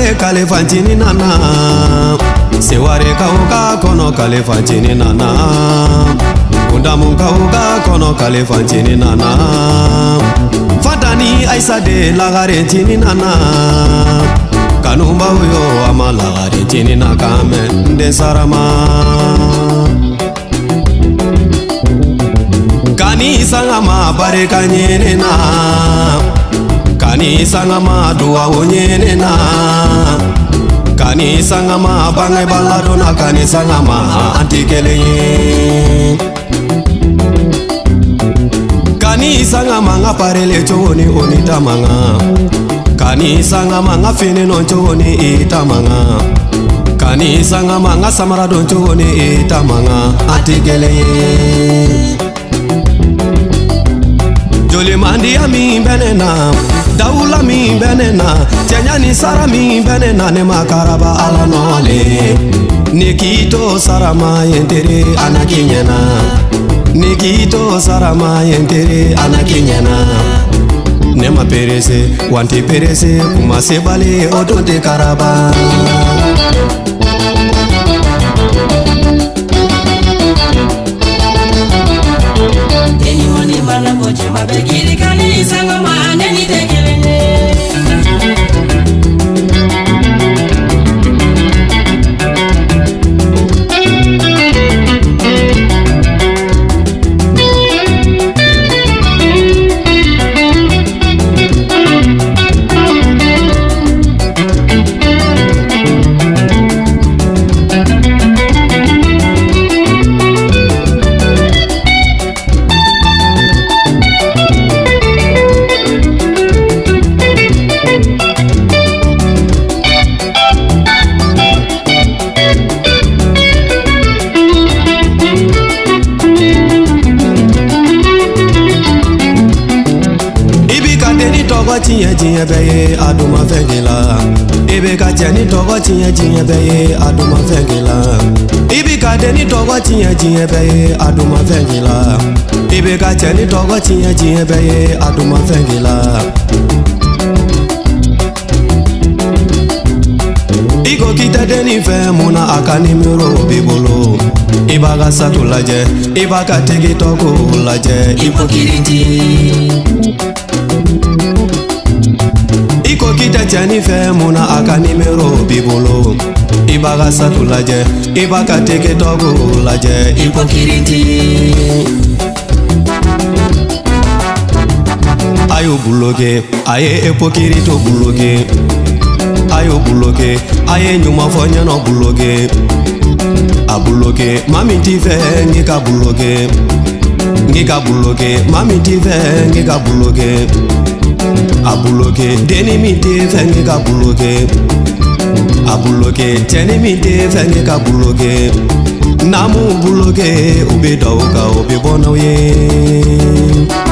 Seware kalefantini nana Seware kauka kono kalefantini nana Kundamu kauka kono kalefantini nana Fatani aisa de lagarentini nana Kanumba uyo ama lagarentini nakame nde sarama Kani sangama bare kanyene na Kani sangama dua onyene na Kani sangama bangai balado na kani sangama antikele Kani sangama ngaparele choni onitamanga Kani sangama ngafene no choni itamanga Kani sangama ngasamara don choni itamanga antikele Joli mandi ami benena Daula mi benena Tianyani sara mi benena Ne makaraba ala nole Nikito sarama yentere anakinyana Nikito sarama yentere anakinyana Nema perese wanti perese Kuma sebale odonte karaba Begiri kali sangama neni tekelene Tiye beye aduma fengila Ibika tieni togo tiye beye aduma fengila Ibika deni togo tiye beye aduma fengila Ibika tieni togo tiye beye aduma fengila Iko kita deni fe muna akani miro bibolo Ibaga satu laje Ibaka tegi togo laje Hipokiriti Iko kita tiani fe muna aka nimero bibolo Ibaga satu laje Ibaka teke togo laje Hipokiriti Ayo buloge Aye hipokirito buloge Ayo buloge Aye nyuma fonya no buloge Abuloge Mami tife ngika buloge Ngika buloge Mami tife ngika buloge Abuloge deni mi te fenge ka buloge Abuloge teni mi te fenge ka buloge Namu buloge ube dauka ube bono ye